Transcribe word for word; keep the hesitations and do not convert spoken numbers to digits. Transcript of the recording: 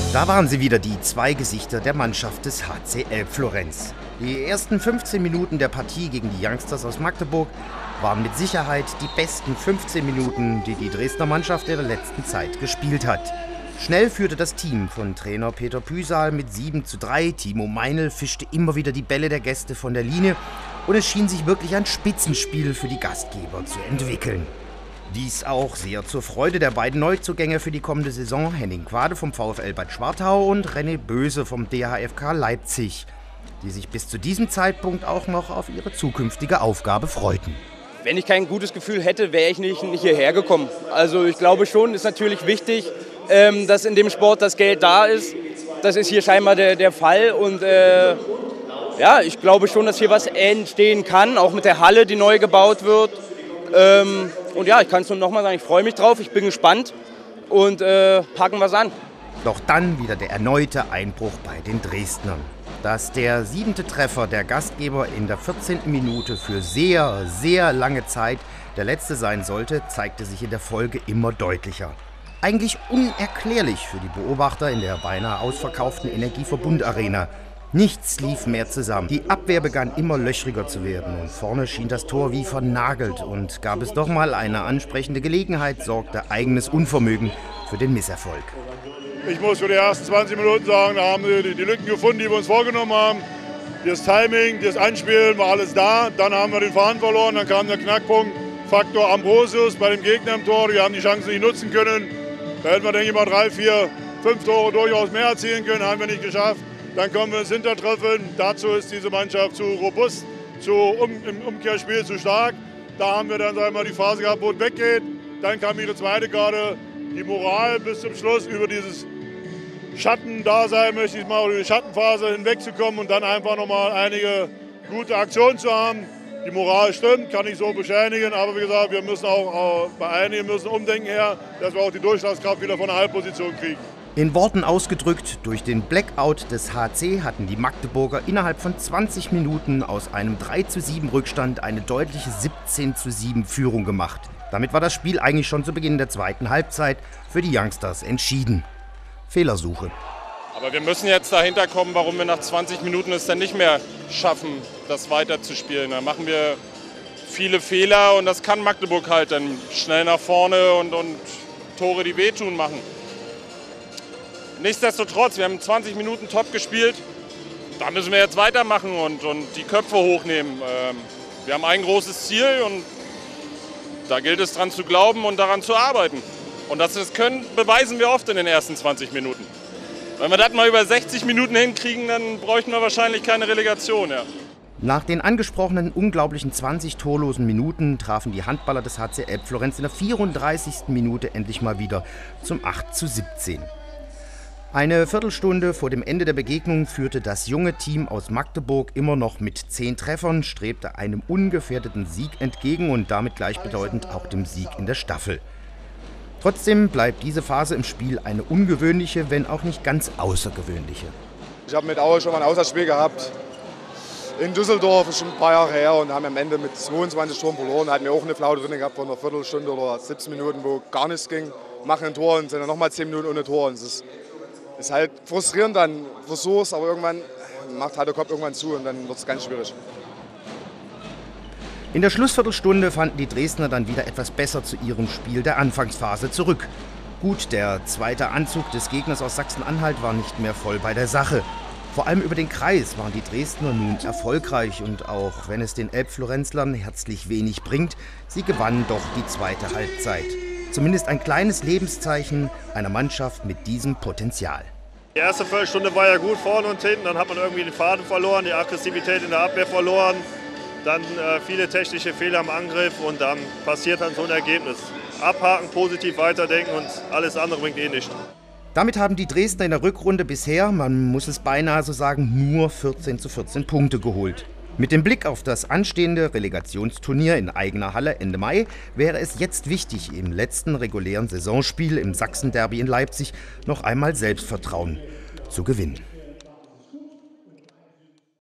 Da waren sie wieder, die zwei Gesichter der Mannschaft des H C Elbflorenz. Die ersten fünfzehn Minuten der Partie gegen die Youngsters aus Magdeburg waren mit Sicherheit die besten fünfzehn Minuten, die die Dresdner Mannschaft in der letzten Zeit gespielt hat. Schnell führte das Team von Trainer Peter Püsal mit sieben zu drei. Timo Meinl fischte immer wieder die Bälle der Gäste von der Linie und es schien sich wirklich ein Spitzenspiel für die Gastgeber zu entwickeln. Dies auch sehr zur Freude der beiden Neuzugänge für die kommende Saison, Henning Quade vom VfL Bad Schwartau und René Böse vom D H F K Leipzig, die sich bis zu diesem Zeitpunkt auch noch auf ihre zukünftige Aufgabe freuten. Wenn ich kein gutes Gefühl hätte, wäre ich nicht, nicht hierher gekommen. Also ich glaube schon, ist natürlich wichtig, ähm, dass in dem Sport das Geld da ist. Das ist hier scheinbar der, der Fall und äh, ja, ich glaube schon, dass hier was entstehen kann, auch mit der Halle, die neu gebaut wird. Ähm, und ja, ich kann es nur noch mal sagen, ich freue mich drauf, ich bin gespannt und äh, packen wir es an. Doch dann wieder der erneute Einbruch bei den Dresdnern. Dass der siebente Treffer der Gastgeber in der vierzehnten Minute für sehr, sehr lange Zeit der letzte sein sollte, zeigte sich in der Folge immer deutlicher. Eigentlich unerklärlich für die Beobachter in der beinahe ausverkauften Energieverbund Arena. Nichts lief mehr zusammen. Die Abwehr begann immer löchriger zu werden und vorne schien das Tor wie vernagelt. Und gab es doch mal eine ansprechende Gelegenheit, sorgte eigenes Unvermögen für den Misserfolg. Ich muss für die ersten zwanzig Minuten sagen, da haben wir die Lücken gefunden, die wir uns vorgenommen haben. Das Timing, das Anspielen war alles da. Dann haben wir den Faden verloren, dann kam der Knackpunkt. Faktor Ambrosius bei dem Gegner im Tor. Wir haben die Chancen nicht nutzen können. Da hätten wir, denke ich mal, drei, vier, fünf Tore durchaus mehr erzielen können. Haben wir nicht geschafft. Dann kommen wir ins Hintertreffen. Dazu ist diese Mannschaft zu robust, zu um, im Umkehrspiel zu stark. Da haben wir dann, sagen wir mal, die Phase gehabt, wo es weggeht. Dann kam ihre zweite Garde. Die Moral bis zum Schluss über dieses Schattendasein, möchte ich mal, über die Schattenphase hinwegzukommen und dann einfach nochmal einige gute Aktionen zu haben. Die Moral stimmt, kann ich so beschädigen, aber wie gesagt, wir müssen auch bei einigen müssen umdenken her, dass wir auch die Durchschlagskraft wieder von der Halbposition kriegen. In Worten ausgedrückt, durch den Blackout des H C hatten die Magdeburger innerhalb von zwanzig Minuten aus einem drei zu sieben Rückstand eine deutliche siebzehn zu sieben Führung gemacht. Damit war das Spiel eigentlich schon zu Beginn der zweiten Halbzeit für die Youngsters entschieden. Fehlersuche. Aber wir müssen jetzt dahinter kommen, warum wir nach zwanzig Minuten es dann nicht mehr schaffen, das weiterzuspielen. Da machen wir viele Fehler und das kann Magdeburg halt dann schnell nach vorne und, und Tore, die wehtun, machen. Nichtsdestotrotz, wir haben zwanzig Minuten top gespielt. Da müssen wir jetzt weitermachen und, und die Köpfe hochnehmen. Wir haben ein großes Ziel und da gilt es dran zu glauben und daran zu arbeiten. Und dass wir das können, beweisen wir oft in den ersten zwanzig Minuten. Wenn wir das mal über sechzig Minuten hinkriegen, dann bräuchten wir wahrscheinlich keine Relegation. Ja. Nach den angesprochenen unglaublichen zwanzig torlosen Minuten trafen die Handballer des H C Elbflorenz in der vierunddreißigsten Minute endlich mal wieder zum acht zu siebzehn. Eine Viertelstunde vor dem Ende der Begegnung führte das junge Team aus Magdeburg immer noch mit zehn Treffern, strebte einem ungefährdeten Sieg entgegen und damit gleichbedeutend auch dem Sieg in der Staffel. Trotzdem bleibt diese Phase im Spiel eine ungewöhnliche, wenn auch nicht ganz außergewöhnliche. Ich habe mit Aue schon mal ein Auswärtsspiel gehabt in Düsseldorf, ist schon ein paar Jahre her, und haben am Ende mit zweiundzwanzig Toren verloren. Da hatten wir auch eine Flaute drin gehabt von einer Viertelstunde oder siebzehn Minuten, wo gar nichts ging. Machen ein Tor und sind dann nochmal zehn Minuten ohne Tor. Und es ist, ist halt frustrierend, dann versuchst, aber irgendwann macht halt der Kopf irgendwann zu und dann wird es ganz schwierig. In der Schlussviertelstunde fanden die Dresdner dann wieder etwas besser zu ihrem Spiel der Anfangsphase zurück. Gut, der zweite Anzug des Gegners aus Sachsen-Anhalt war nicht mehr voll bei der Sache. Vor allem über den Kreis waren die Dresdner nun erfolgreich und auch wenn es den Elbflorenzlern herzlich wenig bringt, sie gewannen doch die zweite Halbzeit. Zumindest ein kleines Lebenszeichen einer Mannschaft mit diesem Potenzial. Die erste Viertelstunde war ja gut vorne und hinten, dann hat man irgendwie den Faden verloren, die Aggressivität in der Abwehr verloren. Dann äh, viele technische Fehler im Angriff und dann passiert dann so ein Ergebnis. Abhaken, positiv weiterdenken und alles andere bringt eh nichts. Damit haben die Dresdner in der Rückrunde bisher, man muss es beinahe so sagen, nur vierzehn zu vierzehn Punkte geholt. Mit dem Blick auf das anstehende Relegationsturnier in eigener Halle Ende Mai wäre es jetzt wichtig, im letzten regulären Saisonspiel im Sachsen-Derby in Leipzig noch einmal Selbstvertrauen zu gewinnen.